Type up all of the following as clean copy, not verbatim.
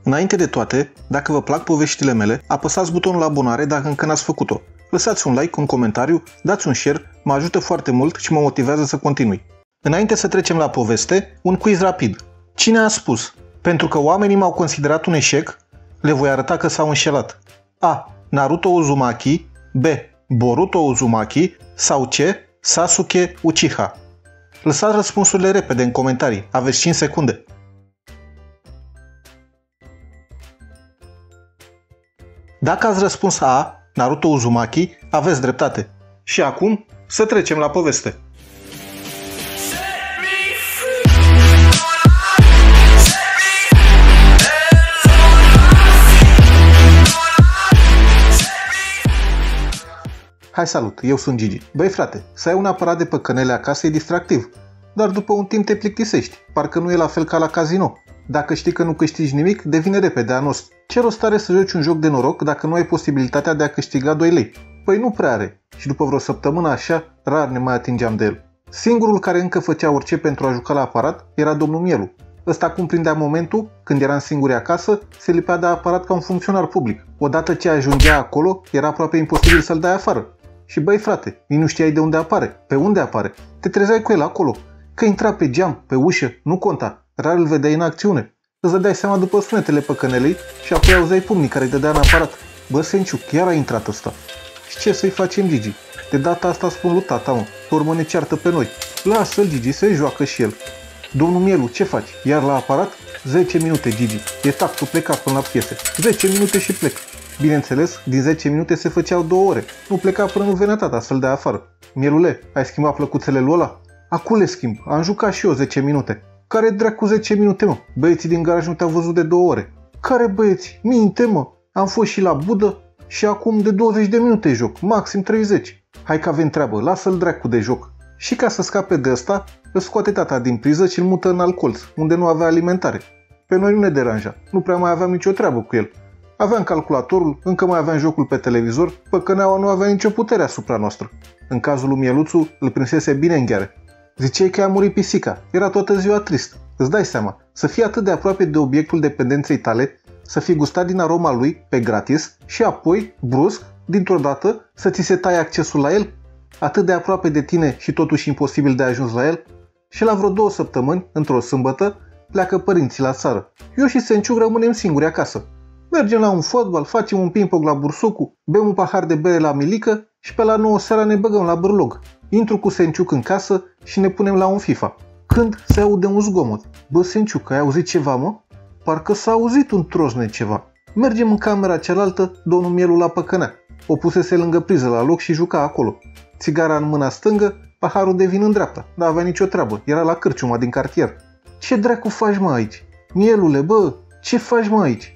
Înainte de toate, dacă vă plac poveștile mele, apăsați butonul abonare dacă încă n-ați făcut-o. Lăsați un like, un comentariu, dați un share, mă ajută foarte mult și mă motivează să continui. Înainte să trecem la poveste, un quiz rapid. Cine a spus? Pentru că oamenii m-au considerat un eșec, le voi arăta că s-au înșelat. A. Naruto Uzumaki, B. Boruto Uzumaki sau C. Sasuke Uchiha. Lăsați răspunsurile repede în comentarii, aveți 5 secunde. Dacă ați răspuns A, Naruto Uzumaki, aveți dreptate. Și acum, să trecem la poveste. Hai salut, eu sunt Gigi. Băi frate, să ai un aparat de păcănele acasă e distractiv, dar după un timp te plictisești, parcă nu e la fel ca la casino. Dacă știi că nu câștigi nimic, devine repede anos. Ce rost are să joci un joc de noroc dacă nu ai posibilitatea de a câștiga 2 lei? Păi nu prea are. Și după vreo săptămână așa, rar ne mai atingeam de el. Singurul care încă făcea orice pentru a juca la aparat era domnul Mielu. Ăsta cum prindea momentul, când eram singuri acasă, se lipea de aparat ca un funcționar public. Odată ce ajungea acolo, era aproape imposibil să-l dai afară. Și băi frate, nici nu știai de unde apare, pe unde apare. Te trezeai cu el acolo. Că intra pe geam, pe ușă, nu conta. Rar îl vedeai în acțiune. Îți dădeai seama după sunetele păcănelei și apoi auzeai pumnii care îi dădea în aparat. Bă, Senciu, chiar a intrat ăsta. Și ce să-i facem, Gigi? De data asta spun lui tata, mă, pe urmă ne ceartă pe noi. Lasă-l, Gigi, să-i joacă și el. Domnul Mielu, ce faci? Iar la aparat? 10 minute, Gigi. E tactul plecat până la piese. 10 minute și plec. Bineînțeles, din 10 minute se făceau 2 ore. Nu pleca până nu venea tata să-l dea afară. Mielule, ai schimbat plăcuțele lui ăla? Acu le schimb. Am jucat și eu 10 minute. Care dracu 10 minute, mă? Băieții din garaj nu te-au văzut de 2 ore. Care băieți? Minte, mă! Am fost și la Budă și acum de 20 de minute joc, maxim 30. Hai că avem treabă, lasă-l dracu de joc. Și ca să scape de ăsta, îl scoate tata din priză și îl mută în alt colț, unde nu avea alimentare. Pe noi nu ne deranja, nu prea mai aveam nicio treabă cu el. Aveam calculatorul, încă mai aveam jocul pe televizor, păcăneaua nu avea nicio putere asupra noastră. În cazul lui Mieluțu, îl prinsese bine în gheare. Ziceai că a murit pisica, era toată ziua trist. Îți dai seama, să fii atât de aproape de obiectul dependenței tale, să fii gustat din aroma lui pe gratis și apoi, brusc, dintr-o dată, să ți se taie accesul la el? Atât de aproape de tine și totuși imposibil de ajuns la el? Și la vreo 2 săptămâni, într-o sâmbătă, pleacă părinții la țară. Eu și Senciu rămânem singuri acasă. Mergem la un fotbal, facem un ping-pong la Bursucu, bem un pahar de bere la Milică și pe la 9 seara ne băgăm la bârlog. Intru cu Senciuc în casă și ne punem la un FIFA. Când se aude un zgomot. Bă, Senciuc, ai auzit ceva, mă? Parcă s-a auzit un trosnet ceva. Mergem în camera cealaltă, domnul Mielu la păcănea. O pusese lângă priză la loc și juca acolo. Țigara în mâna stângă, paharul de vin în dreapta. N-avea nicio treabă, era la cârciuma din cartier. Ce dracu faci, mă, aici? Mielule, bă, ce faci, mă, aici?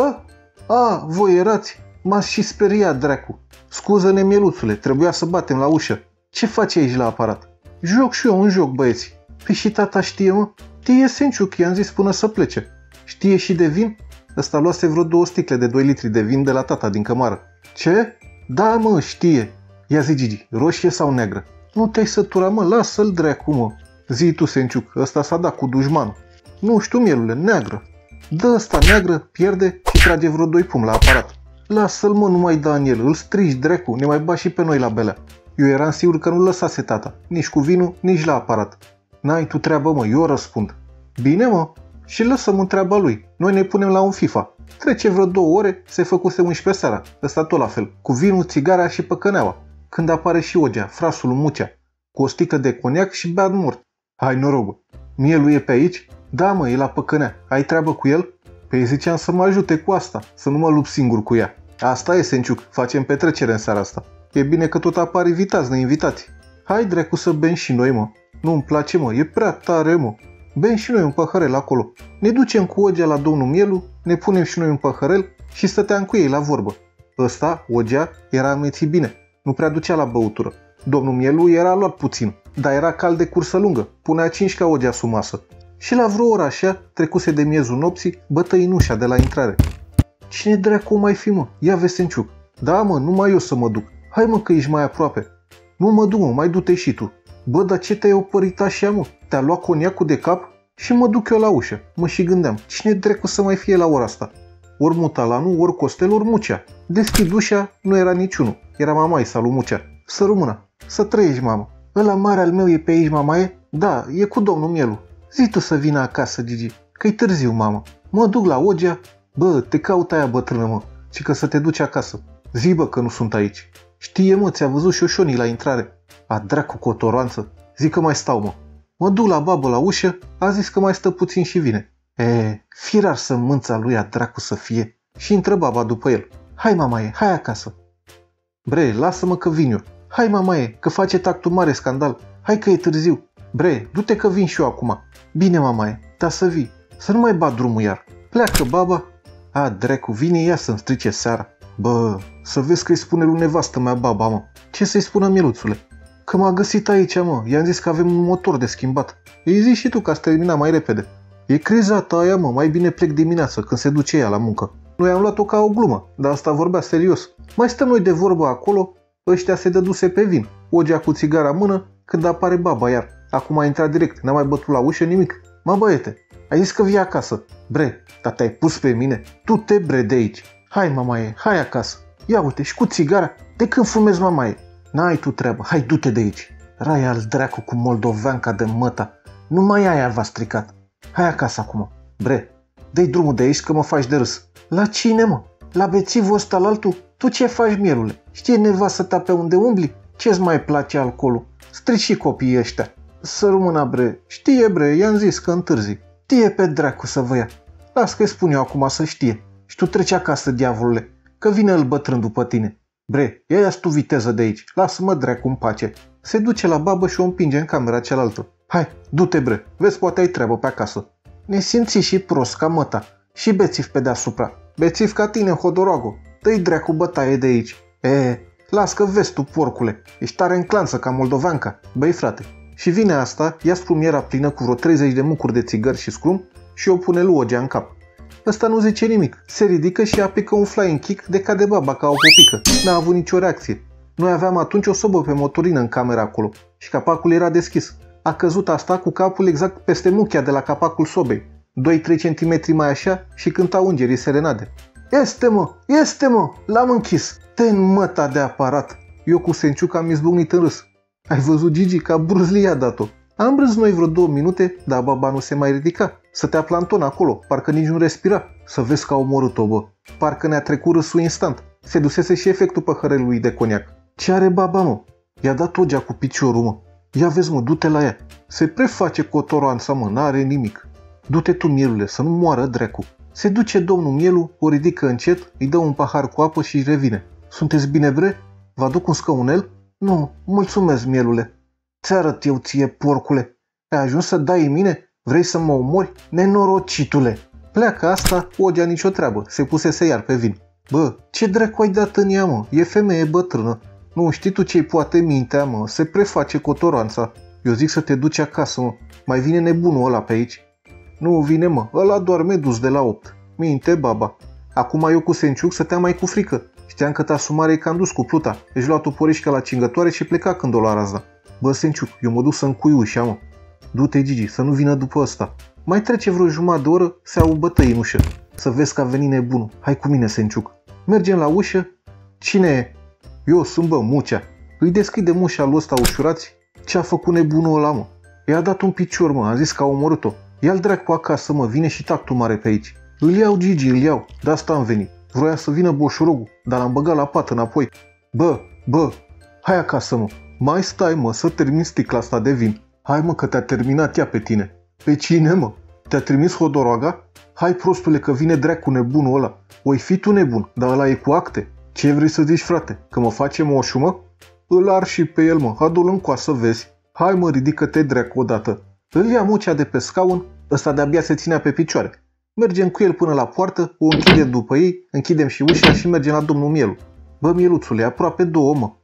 A, voi erați? M-ați și speriat, dracu. Scuză-ne, Mieluțule, trebuia să batem la ușă. Ce faci aici la aparat? Joc și eu un joc, băieți. Păi și tata știe, mă? Știe, Senciuc, i-am zis până să plece. Știe și de vin? Ăsta luase vreo 2 sticle de 2 litri de vin de la tata din cămară. Ce? Da, mă, știe. Ia zi, Gigi, roșie sau neagră? Nu te-ai sătura, mă, lasă-l dracu, mă. Zi tu, Senciuc, ăsta s-a dat cu dușmanul. Nu știu, Mielule, neagră. Dă ăsta neagră, pierde și trage vreo 2 pumni la aparat. Lasă-l, mă, nu mai da în el, îl strici, dracu, ne mai ba și pe noi la belea. Eu eram sigur că nu lăsase tata, nici cu vinul, nici la aparat. N-ai tu treabă, mă, eu răspund. Bine, mă, și lăsăm în treaba lui. Noi ne punem la un FIFA. Trece vreo 2 ore, se făcuse 11 seara, ăsta tot la fel, cu vinul, țigara și păcăneaua. Când apare și Ogea, frasul lui Mucea, cu o sticlă de coniac și beat mort. Hai noroc, bă. Mielu e pe aici? Da, mă, e la păcănea. Ai treabă cu el? Păi ziceam să mă ajute cu asta, să nu mă lupt singur cu ea. Asta e, Senciuc, facem petrecere în seara asta. E bine că tot apar invitați neinvitați. Hai dracu să bem și noi, mă. Nu-mi place, mă, e prea tare, mă. Bem și noi un păhărel acolo. Ne ducem cu Ogea la domnul Mielu, ne punem și noi un păhărel și stăteam cu ei la vorbă. Ăsta, Ogea, era amețit bine, nu prea ducea la băutură. Domnul Mielu era luat puțin, dar era cald de cursă lungă, punea 5 ca Ogea sub masă. Și la vreo oră așa, trecuse de miezul nopții, bătăi în ușa de la intrare. Cine dracu mai fi, mă? Ia vezi, Senciuc. Da, mă, numai eu să mă duc. Hai, mă, că ești mai aproape. Nu mă duc, mă, mai du-te și tu. Bă, dar ce te-ai opărit așa, mă? Te-a luat coniacul de cap? Și mă duc eu la ușă. Mă și gândeam, cine dracu să mai fie la ora asta? ori Mutalanul, ori Costel, ori Mucea. Deschid ușa, nu era niciunul. Era mamaie sau lui Mucea. Să rămână. Să trăiești, mamă. Ăla mare al meu e pe aici, mamaie? Da, e cu domnul Mielu. Zi tu să vină acasă, Gigi, că-i târziu, mamă. Mă duc la Ogea. Bă, te caut aia bătrână, mă. Și că să te duci acasă. Zi, bă, că nu sunt aici. Știe, mă, ți-a văzut șoșonii la intrare. A dracu cotoroanță. Zic că mai stau, mă. Mă duc la babă la ușă, a zis că mai stă puțin și vine. Firar sămânța lui a dracu să fie. Și intră baba după el. Hai, mamaie, hai acasă. Bre, lasă-mă că vin eu. Hai, mamaie, că face tactul mare scandal. Hai că e târziu. Bre, du-te că vin și eu acum. Bine, mamaie, dar să vii. Să nu mai bat drumul iar. Pleacă baba. A, dracu, vine ea să-mi strice seara. Bă, să vezi că îi spune lui nevastă mea baba, mă. Ce să-i spună, Mieluțule? Că m-a găsit aici, mă. I-am zis că avem un motor de schimbat. Îi zici și tu că ați terminat mai repede. E criza ta aia, mă. Mai bine plec dimineață, când se duce ea la muncă. Noi am luat-o ca o glumă, dar asta vorbea serios. Mai stăm noi de vorbă acolo, ăștia se dăduse pe vin. Ogea cu țigara în mână, când apare baba iar. Acum a intrat direct, n-a mai bătut la ușă nimic. Mă, băiete, ai zis că vii acasă. Bre, dar te-ai pus pe mine? Tu te bre de aici. Hai, mamaie, hai acasă. Ia uite, și cu țigara. De când fumezi, mamaie? N-ai tu treabă, hai du-te de aici. Rai al dracu cu moldoveanca de măta. Numai aia v-a stricat. Hai acasă acum. Bre, dă-i drumul de aici că mă faci de râs. La cine, mă? La bețivul ăsta la altul? Tu ce faci, Mielule? Știe nevastă ta pe unde umbli? Ce-ți mai place alcoolul? Strici și copiii ăștia. Să rămână, bre. Știe, bre, i-am zis că întârzi. Știe pe dracu să vă ia. Las că-i spun eu acum să știe. Și tu treci acasă, diavolule, că vine el bătrân după tine. Bre, ia-ți tu viteză de aici. Lasă-mă dracu în pace. Se duce la babă și o împinge în camera cealaltă. Hai, du-te, bre. Vezi, poate ai treabă pe acasă. Nesimți și prost ca măta. Și bețiv pe deasupra. Bețiv ca tine, hodoroago. Dă-i dracu bătaie de aici. Las că vezi tu, porcule. Ești tare în clanță ca moldoveanca. Băi, frate. Și vine asta, ia splumiera plină cu vreo 30 de mucuri de țigări și scrum și o pune lui Ogea în cap. Ăsta nu zice nimic. Se ridică și aplică un flying kick de cade baba ca o pupică. N-a avut nicio reacție. Noi aveam atunci o sobă pe motorină în camera acolo și capacul era deschis. A căzut asta cu capul exact peste muchea de la capacul sobei. 2-3 cm mai așa și cântau îngerii serenade. Este mă, l-am închis. Te-n măta de aparat. Eu cu Senciuc am izbucnit în râs. Ai văzut, Gigi, ca Bruce Lee a dat-o. Am râs noi vreo 2 minute, dar baba nu se mai ridica. Stătea planton acolo, parcă nici nu respira. Să vezi că a omorât-o, bă. Parcă ne-a trecut râsul instant. Se dusese și efectul păhărelului lui de coniac. Ce are baba, mă? I-a dat Ogea cu piciorul, mă. Ia vezi, mă, du-te la ea. Se preface cotoroanța, mă, n-are nimic. Du-te tu, Mielule, să nu moară dracu. Se duce domnul Mielu, o ridică încet, îi dă un pahar cu apă și revine. Sunteți bine, bre? Vă aduc un scăunel? Nu, mulțumesc, Mielule. Ți arăt eu ție, porcule. Ai ajuns să dai în mine? Vrei să mă omori? Nenorocitule! Pleacă asta, Ogea nicio treabă, se pusese iar pe vin. Bă, ce dracu ai dat în ea, mă? E femeie bătrână. Nu știi tu ce-i poate mintea, mă? Se preface cotoroanța. Eu zic să te duci acasă, mă. Mai vine nebunul ăla pe aici. Nu vine, mă. Ăla doarme dus de la 8. Minte, baba. Acum eu cu Senciuc stăteam mai cu frică. Știam că tasumare e cam dus cu pluta. Își lua toporișca la cingătoare și pleca când o lua razna. Bă, Senciuc, eu mă duc să-mi cui ușa, mă. Du-te, Gigi, să nu vină după ăsta. Mai trece vreo jumătate de oră, se au bătăi în ușă. Să vezi că a venit nebunul. Hai cu mine, Senciuc. Mergem la ușă. Cine e? Eu sunt, bă, Mucea. Îi deschidem ușa lui ăsta ușurați. Ce-a făcut nebunul ăla, mă? I-a dat un picior, mă, a zis că a omorât-o. Ia-l dracu acasă, mă, vine și tactul mare pe aici. Îl iau, Gigi, îl iau. De asta am venit. Vroia să vină boșorogul, dar l-am băgat la pat înapoi. Bă, hai acasă, mă. Mai stai, mă, să termin sticla asta de vin. Hai, mă, că te-a terminat ea pe tine. Pe cine, mă? Te-a trimis hodoroaga? Hai, prostule, că vine dracu nebunul ăla. Oi fi tu nebun, dar ăla e cu acte. Ce vrei să zici, frate? Că mă face moșu, mă? Îl ar și pe el, mă. Adu-l în coasă, vezi. Hai, mă, ridică-te dracu odată. Îl ia Mucea de pe scaun, ăsta de-abia se ținea pe picioare. Mergem cu el până la poartă, o închidem după ei, închidem și ușa și mergem la domnul Mielu. Bă, Mieluțule, aproape 2, mă.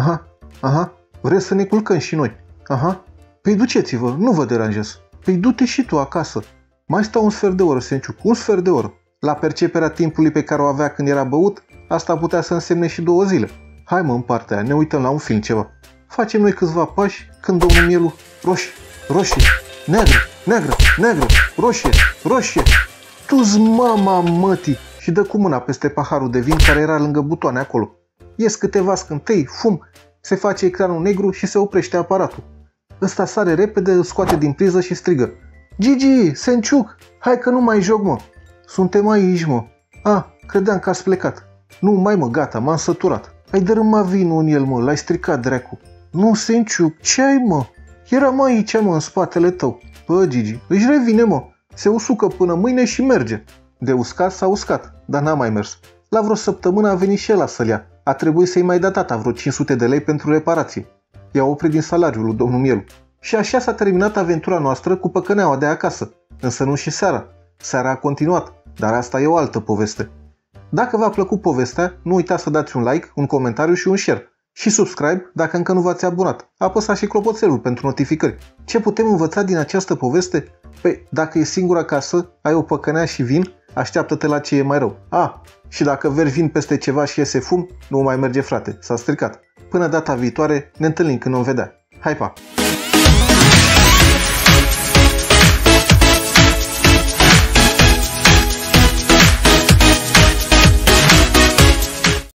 Aha, vreți să ne culcăm și noi? Aha. Păi duceți-vă, nu vă deranjez. Păi du-te și tu acasă. Mai stau un sfert de oră, Senciuc, un sfert de oră. La perceperea timpului pe care o avea când era băut, asta putea să însemne și 2 zile. Hai, mă, în partea aia, ne uităm la un film ceva. Facem noi câțiva pași, când domnul Mielu, roșie, neagră, roșie. Tu-ți mama mătii și dă cu mâna peste paharul de vin care era lângă butoane acolo. Ies câteva scântei, fum, se face ecranul negru și se oprește aparatul. Ăsta sare repede, îl scoate din priză și strigă: Gigi, Senciuc, hai că nu mai joc, mă. Suntem aici, mă. Credeam că ați plecat. Nu mai, mă, gata, m-am săturat. Ai dărâmat vinul în el, mă, l-ai stricat, dracu. Nu, Senciuc, ce ai, mă? Eram aici, mă, în spatele tău. Bă, Gigi, își revine, mă. Se usucă până mâine și merge. De uscat s-a uscat, dar n-a mai mers. La vreo săptămână a venit și el să-l ia. A trebuit să-i mai dea tata vreo 500 de lei pentru reparație. I-a oprit din salariul lui domnul Mielu. Și așa s-a terminat aventura noastră cu păcăneaua de acasă. Însă nu și seara. Seara a continuat, dar asta e o altă poveste. Dacă v-a plăcut povestea, nu uitați să dați un like, un comentariu și un share. Și subscribe dacă încă nu v-ați abonat. Apăsați și clopoțelul pentru notificări. Ce putem învăța din această poveste? Păi, dacă e singur acasă, ai o păcănea și vin, așteaptă-te la ce e mai rău. Și dacă vergi vin peste ceva și iese fum, nu mai merge, frate, s-a stricat. Până data viitoare, ne întâlnim când vom vedea. Hai, pa!